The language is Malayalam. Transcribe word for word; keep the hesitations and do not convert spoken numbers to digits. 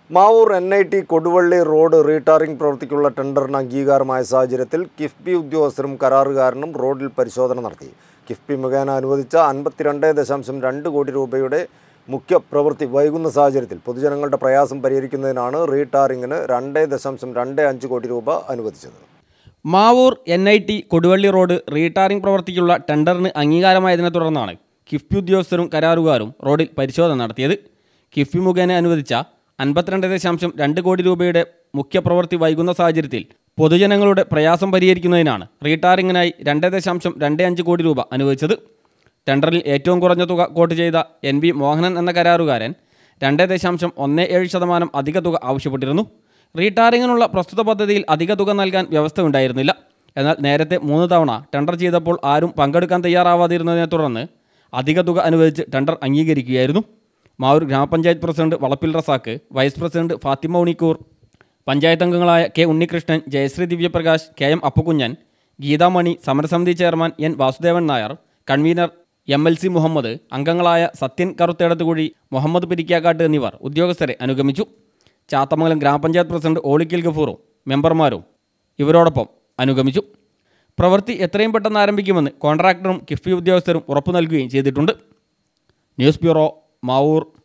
Mavoor N I T Koduvally road retarring പ്രവൃത്തിക്കുള്ള ടെൻഡറിന് അംഗീകാരമായ സാഹചര്യത്തിൽ കിഫ്ബി ഉദ്യോഗസ്ഥരും കരാറുകാരനും റോഡിൽ പരിശോധന നടത്തി. കിഫ്ബി മുഖേന അനുവദിച്ച അൻപത്തിരണ്ട് ദശാംശം രണ്ട് കോടി രൂപയുടെ മുഖ്യ പ്രവൃത്തി വൈകുന്ന സാഹചര്യത്തിൽ പൊതുജനങ്ങളുടെ പ്രയാസം പരിഹരിക്കുന്നതിനാണ് റീടാറിംഗിന് രണ്ട് ദശാംശം രണ്ട് അഞ്ച് കോടി രൂപ അനുവദിച്ചത്. Mavoor N I T Koduvally road retarring പ്രവൃത്തിക്കുള്ള ടെൻഡറിന് അംഗീകാരമായതിനെ തുടർന്നാണ് കിഫ്ബി ഉദ്യോഗസ്ഥരും കരാറുകാരും റോഡിൽ പരിശോധന നടത്തിയത്. കിഫ്ബി മുഖേന അനുവദിച്ച അൻപത്തിരണ്ട് ദശാംശം രണ്ട് കോടി രൂപയുടെ മുഖ്യ പ്രവൃത്തി വൈകുന്ന സാഹചര്യത്തിൽ പൊതുജനങ്ങളുടെ പ്രയാസം പരിഹരിക്കുന്നതിനാണ് റീടാറിംഗിനായി രണ്ട് ദശാംശം രണ്ട് അഞ്ച് കോടി രൂപ അനുവദിച്ചത്. ടെൻഡറിൽ ഏറ്റവും കുറഞ്ഞ തുക കോട്ട് ചെയ്ത എൻ വി മോഹനൻ എന്ന കരാറുകാരൻ രണ്ട് ദശാംശം ഒന്ന് ഏഴ് ശതമാനം അധിക തുക ആവശ്യപ്പെട്ടിരുന്നു. റീടാറിംഗിനുള്ള പ്രസ്തുത പദ്ധതിയിൽ അധിക തുക നൽകാൻ വ്യവസ്ഥ ഉണ്ടായിരുന്നില്ല. എന്നാൽ നേരത്തെ മൂന്ന് തവണ ടെൻഡർ ചെയ്തപ്പോൾ ആരും പങ്കെടുക്കാൻ തയ്യാറാവാതിരുന്നതിനെ തുടർന്ന് അധിക തുക അനുവദിച്ച് ടെൻഡർ അംഗീകരിക്കുകയായിരുന്നു. മാവൂർ ഗ്രാമപഞ്ചായത്ത് president Valappil Razak, vice president Fathima Unikkoor, panchayat അംഗങ്ങളായ K Unnikrishnan, Jayasree Divyaprakash, K M Appukunjan, Geethamani, സമരസമിതി chairman N Vasudevan Nair, convener M L C Muhammad, അംഗങ്ങളായ സത്യൻ കറുത്തേടത്തുകുഴി, മുഹമ്മദ് പിരിക്കാക്കാട്ട് എന്നിവർ ഉദ്യോഗസ്ഥരെ അനുഗമിച്ചു. ചാത്തമംഗലം ഗ്രാമപഞ്ചായത്ത് പ്രസിഡന്റ് ഓളിക്കൽ ഗഫൂറും മെമ്പർമാരും ഇവരോടൊപ്പം അനുഗമിച്ചു. പ്രവൃത്തി എത്രയും പെട്ടെന്ന് ആരംഭിക്കുമെന്ന് കോൺട്രാക്ടറും കിഫ്ബി ഉദ്യോഗസ്ഥരും ഉറപ്പു നൽകുകയും ചെയ്തിട്ടുണ്ട്. News bureau, Mavoor.